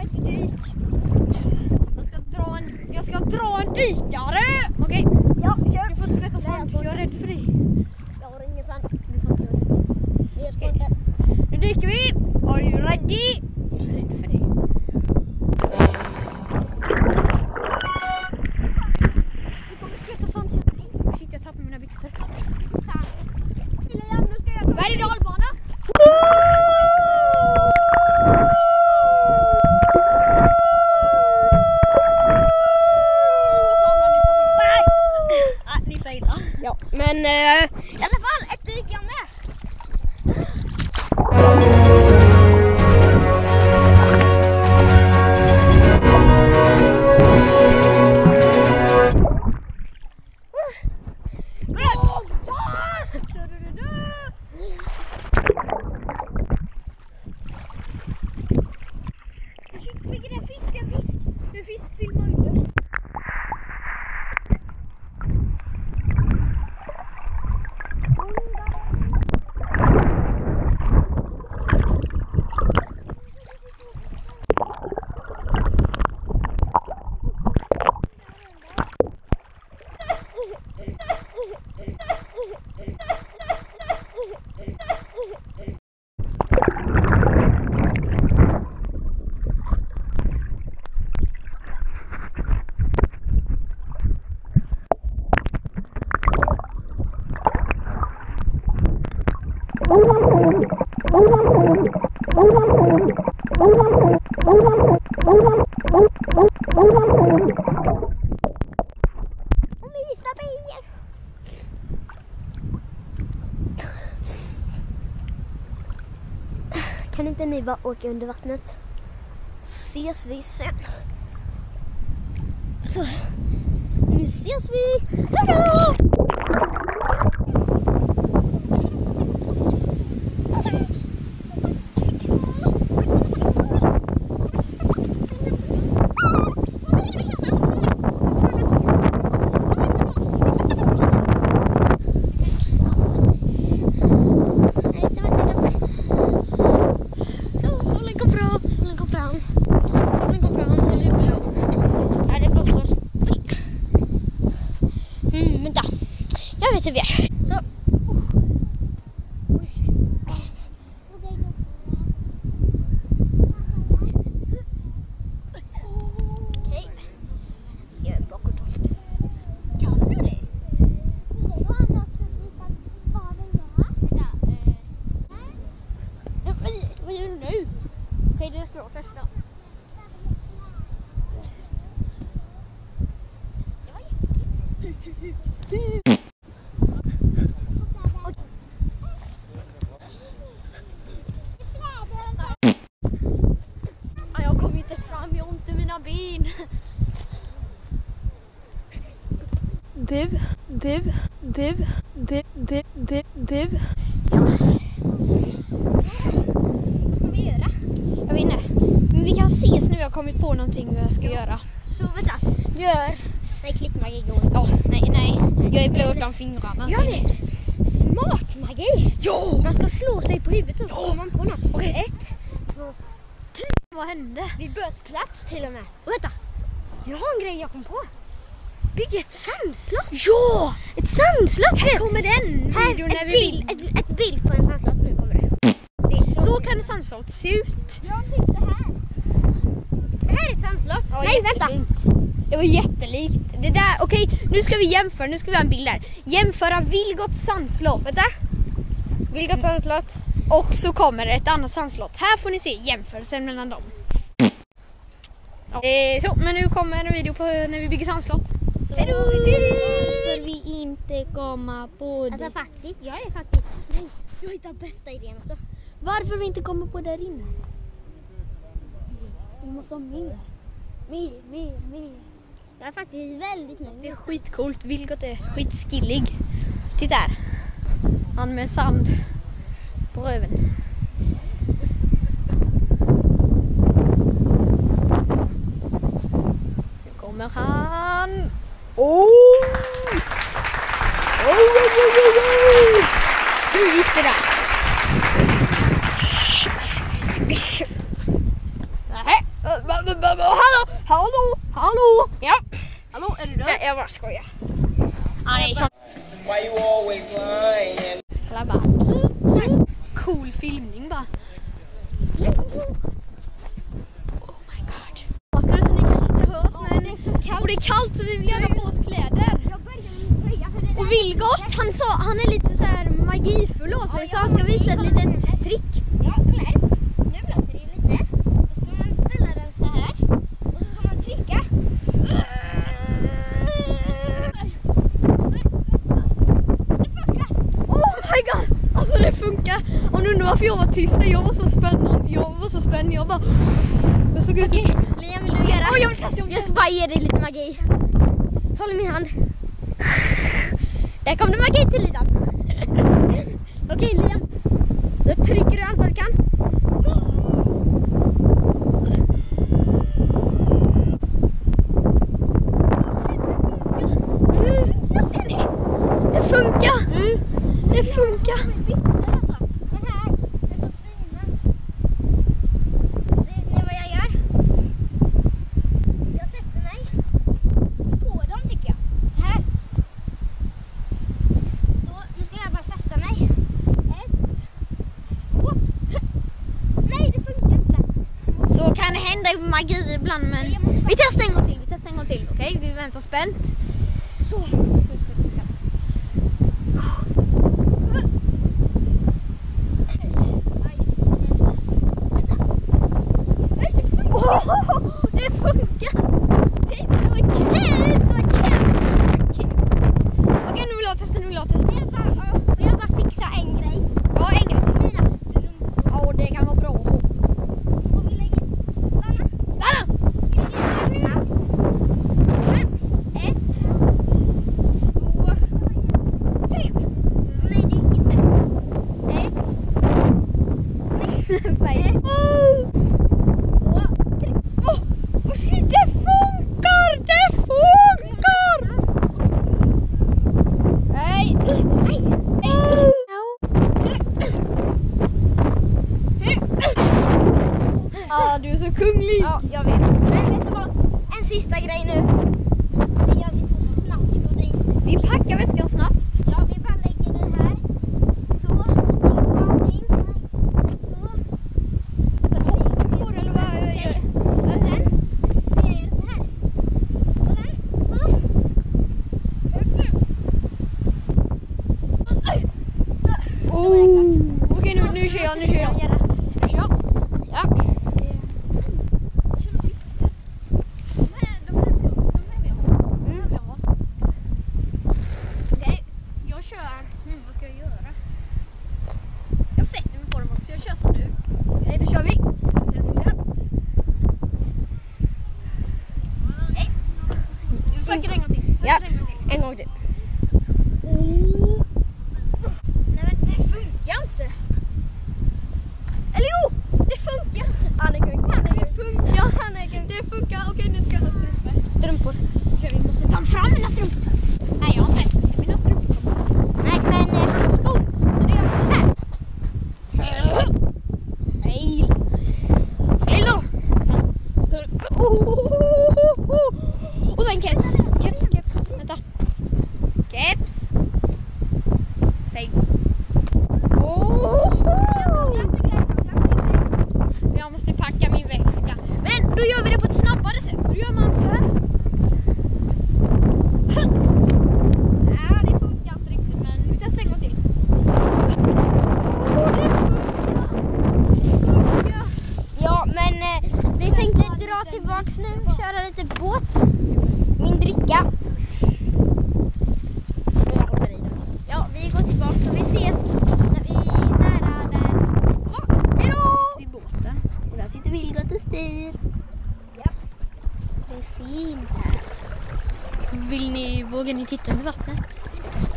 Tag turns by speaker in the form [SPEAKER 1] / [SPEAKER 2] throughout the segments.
[SPEAKER 1] ett dyk. Jag ska dra en dykare. Okej. Ja, kör. Du får inte skvätta sand. Jag är rädd för dig.
[SPEAKER 2] Jag har ingen sand.
[SPEAKER 1] Du får inte göra det. Nu dyker vi. Are you ready? Jag är rädd för dig. Du kommer skvätta sand. Shit, jag tappar mina byxor.
[SPEAKER 2] Sand. Nu ska jag
[SPEAKER 1] Berg- och dalbana.
[SPEAKER 2] Ja, men i alla fall ett dyk jag med. Vilken är fisk? En fisk? En fisk filmar under. Kan inte ni bara åka under vattnet? Ses vi sen. Så, nu ses vi. Hejdå! Vänta, jag vet hur vi är. Så. Okej. Ska jag bakåt? Kan du det? Vad gör du nu? Okej, det ska jag testa. Jag kommer inte fram, jag har ont i mina ben. Du. Vad ska vi göra? Jag vet inte. Men vi kan ses när vi har kommit på någonting vi ska göra. Så vänta, vi gör... Nej, klickmagi går. Ja, nej. Jag är blå utan fingrarna. Jag vet. Smart magi. Ja! Man ska slå sig på huvudet och så slår man på något. Okej, 1, 2, 3.
[SPEAKER 1] Vad hände?
[SPEAKER 2] Vi bytte plats till och med. Och vänta, jag har en grej jag kom på. Bygg ett sandslott.
[SPEAKER 1] Ja!
[SPEAKER 2] Ett sandslott.
[SPEAKER 1] Här kommer den.
[SPEAKER 2] Här, ett bild på en sandslott. Nu kommer det.
[SPEAKER 1] Så kan ett sandslott se ut.
[SPEAKER 2] Jag tyckte här. Det här är ett sandslott.
[SPEAKER 1] Ja,
[SPEAKER 2] nej, vänta.
[SPEAKER 1] Det var jättelikt. Det där, okej, nu ska vi jämföra. Nu ska vi ha en bild där. Jämföra Vilgots sandslott.
[SPEAKER 2] Vänta. Vilgot sandslott.
[SPEAKER 1] Och så kommer ett annat sandslott. Här får ni se jämförelsen mellan dem. Ja. Så, men nu kommer en video på när vi bygger sandslott.
[SPEAKER 2] Hej då!
[SPEAKER 1] Varför vi inte komma på det.
[SPEAKER 2] Alltså faktiskt, jag är faktiskt fri. Jag hittar bästa idén också.
[SPEAKER 1] Varför vi inte kommer på där inne?
[SPEAKER 2] Vi måste ha mer. Mer. Jag är faktiskt väldigt nöjd.
[SPEAKER 1] Det är skitcoolt. Vilgot är skitskillig. Titta här. Han med sand på röven. Nu kommer han. Hur gick det där? Nej. Hallå!
[SPEAKER 2] Ja.
[SPEAKER 1] Hallå, är du död?
[SPEAKER 2] Jag bara skojar.
[SPEAKER 1] Nej, så...
[SPEAKER 3] Why you always lying?
[SPEAKER 1] Kolla bara. Cool filmning bara. Oh my god. Måste du så ni kanske inte hör oss, men det är så kallt. Och det är kallt så vi vill gärna på oss kläder.
[SPEAKER 2] Jag börjar med min tröja för det där.
[SPEAKER 1] Och Vilgot, han är lite så här magifull av sig, så han ska visa ett litet trick.
[SPEAKER 2] Ja, kolla här. Nu blåser det ju lite. Då ska man ställa den så här. Och så ska man trycka.
[SPEAKER 1] Oh my god! Alltså det funkar. Och nu undrar varför jag var tyst. Jag var så spännande. Jag bara... Jag såg ut...
[SPEAKER 2] Okej, Liam, vill du göra?
[SPEAKER 1] Jag vill testa.
[SPEAKER 2] Jag ska bara ge dig lite magi. Ta i min hand. Där kom det magi till Liam. Okej, Liam. Då trycker du allt vad du kan.
[SPEAKER 1] Jag ser det. Det funkar. Det funkar. Så kan det hända magi ibland, men vi testar en gång till. Okej? Vi väntar spänt. Så. Det funkar! Det var kul! Okej, nu vill jag testa.
[SPEAKER 2] Jag bara fixa en grej.
[SPEAKER 1] Ja, en grej.
[SPEAKER 2] Mina strumpor.
[SPEAKER 1] Ja, det kan vara bra.
[SPEAKER 2] Så vi lägger... Stanna!
[SPEAKER 1] Stanna!
[SPEAKER 2] Ett, två, tre. Nej, det gick inte. Ett. Nej. Ett. Två, tre.
[SPEAKER 1] Och shit, det funkar! Det funkar! Nej! Ja, du är så kunglig!
[SPEAKER 2] Ja, jag vet. Men vet du vad? En sista grej nu. Det gör vi så snabbt så det inte...
[SPEAKER 1] Vi packar väskan snabbt.
[SPEAKER 2] Ja, vi bara lägger den här. Så. Allting. Så.
[SPEAKER 1] Sen hoppar vi på det, eller vad jag gör.
[SPEAKER 2] Och sen. Vi gör så här. Och där. Så. Så.
[SPEAKER 1] Okej, nu kör jag. Ja.
[SPEAKER 2] Ja.
[SPEAKER 1] Okej, jag kör. Vad ska jag göra? Jag sätter mig på dem också. Jag kör som du. Okej, då kör vi. Hej. Vi söker en gång till.
[SPEAKER 2] Ja, en gång till.
[SPEAKER 1] Nej, men det funkar inte. Eller jo, det funkar.
[SPEAKER 2] Han är kung.
[SPEAKER 1] Det funkar. Okej, nu ska jag ha strumpor.
[SPEAKER 2] Strumpor.
[SPEAKER 1] Okej, vi måste ta fram mina strumpor. Nej, jag har inte mina strumpor.
[SPEAKER 2] Nej, men han har skor. Så det gör vi så här.
[SPEAKER 1] Nej. Hej då. Och sen keps. Vänta. Keps. Fej. Jag måste packa min väska. Men då gör vi det på ett snabbare sätt. Då gör man så här. Ja, det funkar inte riktigt, men vi testar en gång till. Det funkar.
[SPEAKER 2] Ja, men vi tänkte dra tillbaks nu. Köra lite båt. Min dricka. Ja, vi går tillbaks och vi ses när vi är nära där.
[SPEAKER 1] Hejdå!
[SPEAKER 2] Vid båten. Och där sitter Vilgot och styr. Ja. Det är fint här.
[SPEAKER 1] Vågar ni titta med vattnet? Vi ska testa.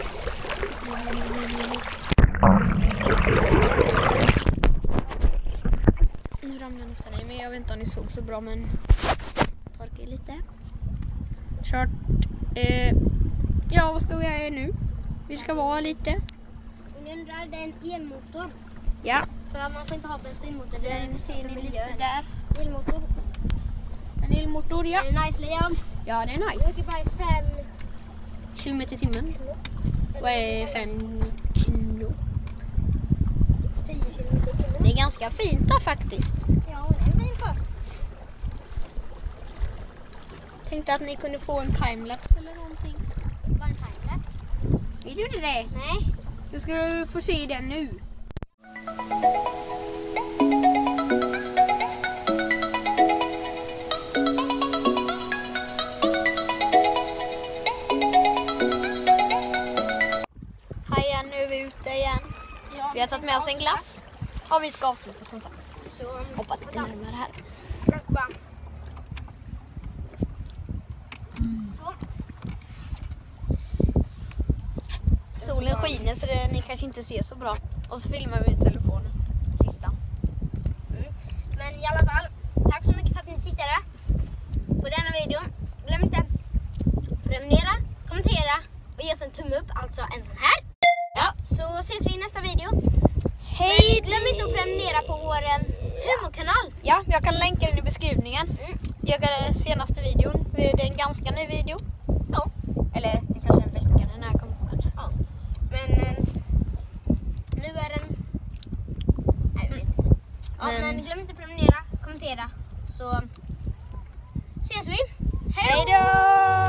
[SPEAKER 1] Nu ramlar jag nästan i, men jag vet inte om ni såg så bra, men torkar lite. Kört. Ja, vad ska vi göra nu? Vi ska vara lite.
[SPEAKER 2] Ni undrar, det är en elmotor.
[SPEAKER 1] Ja.
[SPEAKER 2] För man får inte ha bensinmotor.
[SPEAKER 1] Den ser ni lite där.
[SPEAKER 2] Elmotor.
[SPEAKER 1] En elmotor, ja.
[SPEAKER 2] Är det nice, Liam?
[SPEAKER 1] Ja, det är
[SPEAKER 2] Jag
[SPEAKER 1] nice.
[SPEAKER 2] åker bara 5
[SPEAKER 1] Kilometer i timmen. Vad är 5 kilo?
[SPEAKER 2] 10 kilometer i timmen.
[SPEAKER 1] Det är ganska fint där faktiskt.
[SPEAKER 2] Ja, det är en fin fart.
[SPEAKER 1] Tänkte att ni kunde få en timelapse eller någonting.
[SPEAKER 2] Var en timelapse?
[SPEAKER 1] Vill du det?
[SPEAKER 2] Nej.
[SPEAKER 1] Då ska du få se den nu. Haja, nu är vi ute igen. Vi har tagit med oss en glass. Och vi ska avsluta som sagt. Hoppa lite närmare här.
[SPEAKER 2] Jag ska bara... Så.
[SPEAKER 1] Solen skiner så ni kanske inte ser så bra. Och så filmar vi med telefonen. Sista.
[SPEAKER 2] Men i alla fall, tack så mycket för att ni tittade på denna videon. Glöm inte prenumerera, kommentera och ge oss en tumme upp, alltså en sån här. Ja, så ses vi i nästa video.
[SPEAKER 1] Hej!
[SPEAKER 2] Glöm inte att prenumerera på vår humorkanal.
[SPEAKER 1] Ja, jag kan länka den i beskrivningen. Jag gjorde senaste videon. Det är en ganska ny video.
[SPEAKER 2] Ja.
[SPEAKER 1] Eller det kanske är en vecka när den här kommer.
[SPEAKER 2] Ja. Men nu är den... Nej, jag vet inte. Ja, men glöm inte prenumerera, kommentera. Så ses vi. Hej då!
[SPEAKER 1] Hej då!